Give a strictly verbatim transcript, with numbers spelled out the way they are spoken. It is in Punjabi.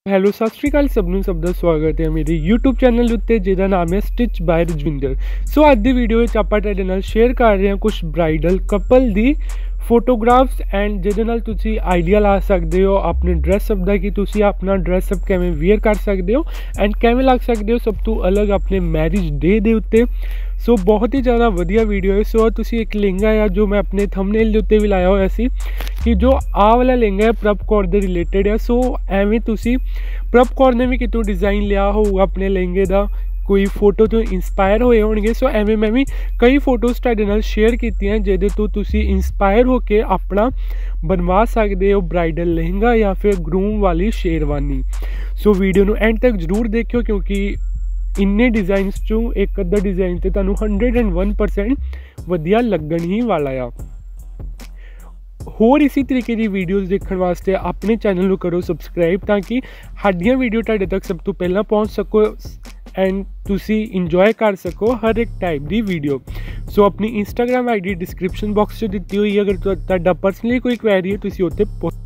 ਹੈਲੋ ਸਤਿ ਸ਼੍ਰੀ ਅਕਾਲ ਸਭ ਨੂੰ, ਸਭ ਦਾ ਸਵਾਗਤ ਹੈ ਮੇਰੇ YouTube ਚੈਨਲ ਉੱਤੇ ਜਿਹਦਾ ਨਾਮ ਹੈ ਸਟਿਚ ਬਾਏ ਰਜਵਿੰਦਰ। ਸੋ ਅੱਜ ਦੀ ਵੀਡੀਓ ਵਿੱਚ ਆਪਾਂ ਤੁਹਾਡੇ ਨਾਲ ਸ਼ੇਅਰ ਕਰ ਰਹੇ ਹਾਂ ਕੁਝ ਬ੍ਰਾਈਡਲ ਕਪਲ ਦੀ ਫੋਟੋਗ੍ਰਾਫਸ ਐਂਡ ਜਿਹਦੇ ਨਾਲ ਤੁਸੀਂ ਆਈਡੀਆ ਲਾ ਸਕਦੇ ਹੋ ਆਪਣੇ ਡਰੈਸਅਪ ਦਾ ਕਿ ਤੁਸੀਂ ਆਪਣਾ ਡਰੈਸਅਪ ਕਿਵੇਂ ਵੇਅਰ ਕਰ ਸਕਦੇ ਹੋ ਐਂਡ ਕਿਵੇਂ ਲੱਗ ਸਕਦੇ ਹੋ ਸਭ ਤੋਂ ਅਲੱਗ ਆਪਣੇ ਮੈਰਿਜ ਡੇ ਦੇ ਉੱਤੇ। ਸੋ ਬਹੁਤ ਹੀ ਜ਼ਿਆਦਾ ਵਧੀਆ ਵੀਡੀਓ ਹੈ। ਸੋ ਤੁਸੀਂ ਇੱਕ ਲਹਿੰਗਾ ਆ ਜੋ ਮੈਂ ਆਪਣੇ ਥੰਬਨੇਲ ਦੇ ਉੱਤੇ ਵੀ ਲਾਇਆ ਹੋਇਆ ਸੀ ਕਿ ਜੋ ਆਹ ਵਾਲਾ ਲਹਿੰਗਾ ਹੈ ਪ੍ਰਭ ਕੌਰ ਦੇ ਰਿਲੇਟਡ ਹੈ। ਸੋ ਐਵੇਂ ਤੁਸੀਂ ਪ੍ਰਭ ਕੌਰ ਨੇ ਵੀ ਕਿਤੋਂ ਡਿਜ਼ਾਈਨ ਲਿਆ ਹੋਊਗਾ ਆਪਣੇ ਲਹਿੰਗੇ ਦਾ, ਕੋਈ ਫੋਟੋ ਤੋਂ ਇੰਸਪਾਇਰ ਹੋਏ ਹੋਣਗੇ। ਸੋ ਐਵੇਂ ਮੈਂ ਵੀ ਕਈ ਫੋਟੋਜ਼ ਤੁਹਾਡੇ ਨਾਲ ਸ਼ੇਅਰ ਕੀਤੀਆਂ ਜਿਹਦੇ ਤੋਂ ਤੁਸੀਂ ਇੰਸਪਾਇਰ ਹੋ ਕੇ ਆਪਣਾ ਬਣਵਾ ਸਕਦੇ ਹੋ ਬ੍ਰਾਈਡਲ ਲਹਿੰਗਾ ਜਾਂ ਫਿਰ ਗਰੂਮ ਵਾਲੀ ਸ਼ੇਰਵਾਨੀ। ਸੋ ਵੀਡੀਓ ਨੂੰ ਐਂਡ ਤੱਕ ਜ਼ਰੂਰ ਦੇਖਿਓ ਕਿਉਂਕਿ ਇੰਨੇ ਡਿਜ਼ਾਈਨਸ 'ਚੋਂ ਇੱਕ ਅੱਧਾ ਡਿਜ਼ਾਈਨ ਤਾਂ ਤੁਹਾਨੂੰ ਹੰਡਰਡ ਐਂਡ ਵਨ ਪਰਸੈਂਟ ਵਧੀਆ ਲੱਗਣ ਹੀ ਵਾਲਾ ਆ। ਹੋਰ ਇਸੇ ਤਰੀਕੇ ਦੀ ਵੀਡੀਓਜ਼ ਦੇਖਣ ਵਾਸਤੇ ਆਪਣੇ ਚੈਨਲ ਨੂੰ ਕਰੋ ਸਬਸਕ੍ਰਾਈਬ ਤਾਂ ਕਿ ਸਾਡੀਆਂ ਵੀਡੀਓ ਤੁਹਾਡੇ ਤੱਕ ਸਭ ਤੋਂ ਪਹਿਲਾਂ ਪਹੁੰਚ ਸਕੋ ਐਂਡ ਤੁਸੀਂ ਇੰਜੋਏ ਕਰ ਸਕੋ ਹਰ ਇੱਕ ਟਾਈਪ ਦੀ ਵੀਡੀਓ। ਸੋ ਆਪਣੀ Instagram I D description box 'ਚ ਦਿੱਤੀ ਹੋਈ ਹੈ, ਅਗਰ ਤੁਹਾਡਾ ਪਰਸਨਲੀ ਕੋਈ ਕੁਐਰੀ ਹੈ ਤੁਸੀਂ ਉੱਥੇ